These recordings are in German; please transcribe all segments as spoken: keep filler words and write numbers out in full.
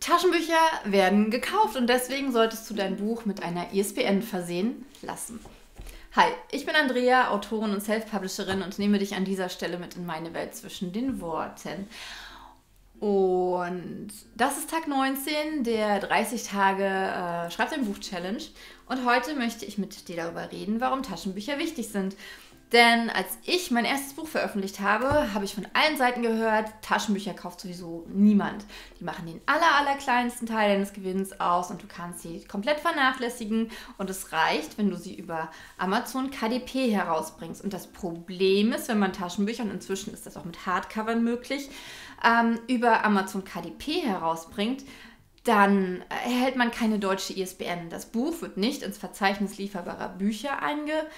Taschenbücher werden gekauft und deswegen solltest du dein Buch mit einer I S B N versehen lassen. Hi, ich bin Andrea, Autorin und Self-Publisherin und nehme dich an dieser Stelle mit in meine Welt zwischen den Worten. Und das ist Tag neunzehn der dreißig Tage äh, Schreib dein Buch Challenge. Und heute möchte ich mit dir darüber reden, warum Taschenbücher wichtig sind. Denn als ich mein erstes Buch veröffentlicht habe, habe ich von allen Seiten gehört, Taschenbücher kauft sowieso niemand. Die machen den aller, aller kleinsten Teil deines Gewinns aus und du kannst sie komplett vernachlässigen. Und es reicht, wenn du sie über Amazon K D P herausbringst. Und das Problem ist, wenn man Taschenbücher, und inzwischen ist das auch mit Hardcovern möglich, ähm, über Amazon K D P herausbringt, dann erhält man keine deutsche I S B N. Das Buch wird nicht ins Verzeichnis lieferbarer Bücher eingezeichnet,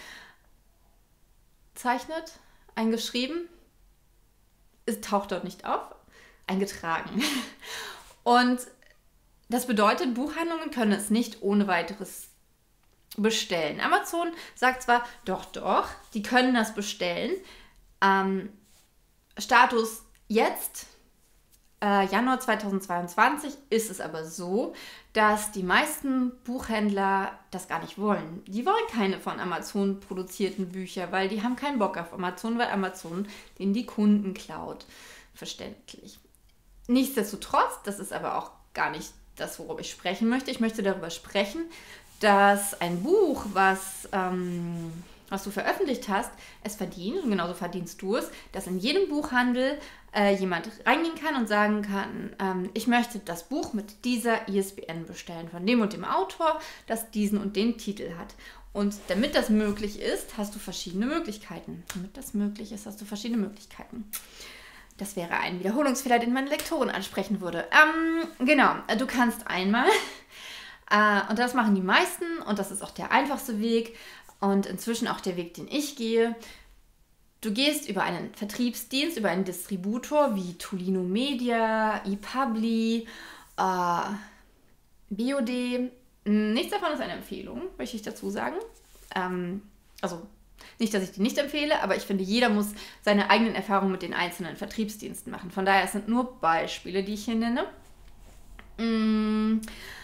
eingeschrieben. Es taucht dort nicht auf, eingetragen. Und das bedeutet, Buchhandlungen können es nicht ohne weiteres bestellen. Amazon sagt zwar, doch, doch, die können das bestellen. Ähm, Status jetzt, Äh, Januar zweitausendzweiundzwanzig, ist es aber so, dass die meisten Buchhändler das gar nicht wollen. Die wollen keine von Amazon produzierten Bücher, weil die haben keinen Bock auf Amazon, weil Amazon denen die Kunden klaut. Verständlich. Nichtsdestotrotz, das ist aber auch gar nicht das, worüber ich sprechen möchte. Ich möchte darüber sprechen, dass ein Buch, was... Ähm, was du veröffentlicht hast, es verdient, und genauso verdienst du es, dass in jedem Buchhandel äh, jemand reingehen kann und sagen kann, ähm, ich möchte das Buch mit dieser I S B N bestellen, von dem und dem Autor, das diesen und den Titel hat. Und damit das möglich ist, hast du verschiedene Möglichkeiten. Damit das möglich ist, hast du verschiedene Möglichkeiten. Das wäre ein Wiederholungsfehler, den meine Lektorin ansprechen würde. Ähm, genau, du kannst einmal, äh, und das machen die meisten, und das ist auch der einfachste Weg, und inzwischen auch der Weg, den ich gehe. Du gehst über einen Vertriebsdienst, über einen Distributor wie Tolino Media, ePubli, äh, B O D. Nichts davon ist eine Empfehlung, möchte ich dazu sagen. Ähm, also nicht, dass ich die nicht empfehle, aber ich finde, jeder muss seine eigenen Erfahrungen mit den einzelnen Vertriebsdiensten machen. Von daher, es sind nur Beispiele, die ich hier nenne. Und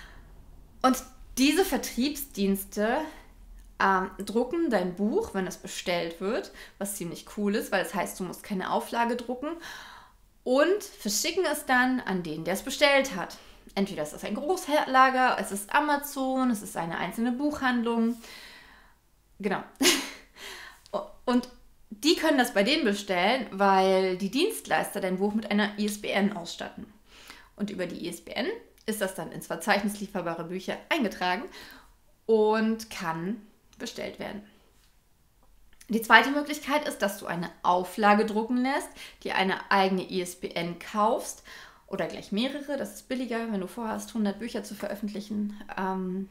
diese Vertriebsdienste Ähm, drucken dein Buch, wenn es bestellt wird, was ziemlich cool ist, weil das heißt, du musst keine Auflage drucken, und verschicken es dann an den, der es bestellt hat. Entweder ist das ein Großlager, es ist Amazon, es ist eine einzelne Buchhandlung. Genau. Und die können das bei denen bestellen, weil die Dienstleister dein Buch mit einer I S B N ausstatten. Und über die I S B N ist das dann ins Verzeichnis lieferbare Bücher eingetragen und kann bestellt werden. Die zweite Möglichkeit ist, dass du eine Auflage drucken lässt, dir eine eigene I S B N kaufst oder gleich mehrere. Das ist billiger, wenn du vorhast, hundert Bücher zu veröffentlichen. Ähm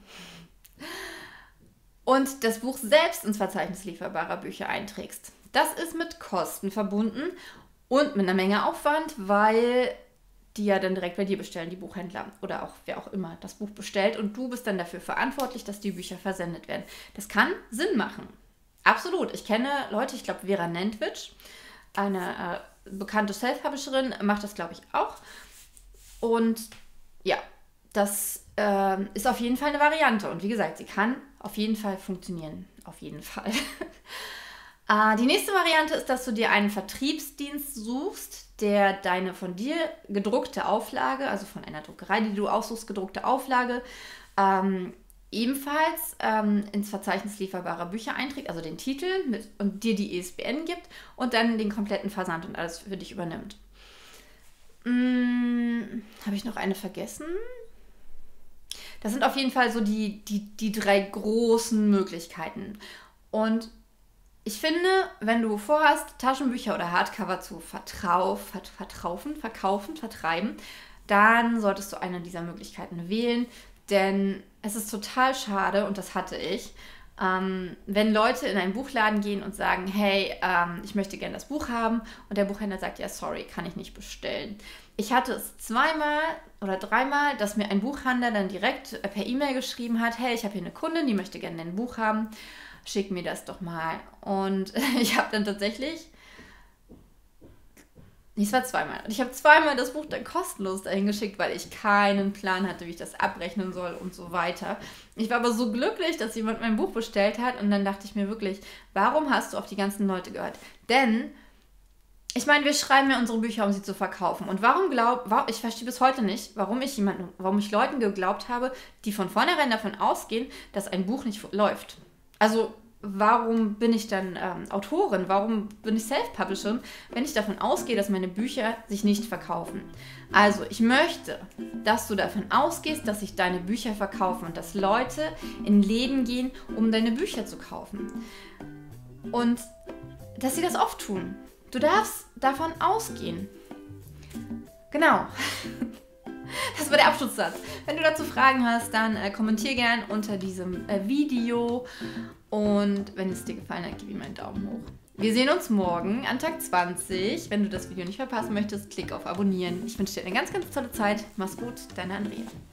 und das Buch selbst ins Verzeichnis lieferbarer Bücher einträgst. Das ist mit Kosten verbunden und mit einer Menge Aufwand, weil die ja dann direkt bei dir bestellen, die Buchhändler oder auch wer auch immer das Buch bestellt, und du bist dann dafür verantwortlich, dass die Bücher versendet werden. Das kann Sinn machen. Absolut. Ich kenne Leute, ich glaube Vera Nentwich, eine äh, bekannte Self-Publisherin, macht das, glaube ich, auch. Und ja, das äh, ist auf jeden Fall eine Variante. Und wie gesagt, sie kann auf jeden Fall funktionieren. Auf jeden Fall. äh, die nächste Variante ist, dass du dir einen Vertriebsdienst suchst, der deine von dir gedruckte Auflage, also von einer Druckerei, die du aussuchst, gedruckte Auflage, ähm, ebenfalls ähm, ins Verzeichnis lieferbarer Bücher einträgt, also den Titel mit, und dir die I S B N gibt und dann den kompletten Versand und alles für dich übernimmt. Hm, habe ich noch eine vergessen? Das sind auf jeden Fall so die, die, die drei großen Möglichkeiten. Und ich finde, wenn du vorhast, Taschenbücher oder Hardcover zu vertrau, vert, vertraufen, verkaufen, vertreiben, dann solltest du eine dieser Möglichkeiten wählen, denn es ist total schade, und das hatte ich, ähm, wenn Leute in einen Buchladen gehen und sagen, hey, ähm, ich möchte gerne das Buch haben, und der Buchhändler sagt, ja, sorry, kann ich nicht bestellen. Ich hatte es zweimal oder dreimal, dass mir ein Buchhandler dann direkt per E-Mail geschrieben hat, hey, ich habe hier eine Kundin, die möchte gerne ein Buch haben, schick mir das doch mal. Und ich habe dann tatsächlich Nee, es war zweimal. Und ich habe zweimal das Buch dann kostenlos dahin geschickt, weil ich keinen Plan hatte, wie ich das abrechnen soll und so weiter. Ich war aber so glücklich, dass jemand mein Buch bestellt hat und dann dachte ich mir wirklich, warum hast du auf die ganzen Leute gehört? Denn, ich meine, wir schreiben ja unsere Bücher, um sie zu verkaufen. Und warum glaub, ich verstehe bis heute nicht, warum ich jemanden, warum ich Leuten geglaubt habe, die von vornherein davon ausgehen, dass ein Buch nicht läuft. Also, warum bin ich dann ähm, Autorin? Warum bin ich Self-Publisherin, wenn ich davon ausgehe, dass meine Bücher sich nicht verkaufen? Also, ich möchte, dass du davon ausgehst, dass sich deine Bücher verkaufen und dass Leute in Läden gehen, um deine Bücher zu kaufen. Und dass sie das oft tun. Du darfst davon ausgehen. Genau. Das war der Abschlusssatz. Wenn du dazu Fragen hast, dann äh, kommentier gern unter diesem äh, Video. Und wenn es dir gefallen hat, gib ihm einen Daumen hoch. Wir sehen uns morgen an Tag zwanzig. Wenn du das Video nicht verpassen möchtest, klick auf Abonnieren. Ich wünsche dir eine ganz, ganz tolle Zeit. Mach's gut, deine Andrea.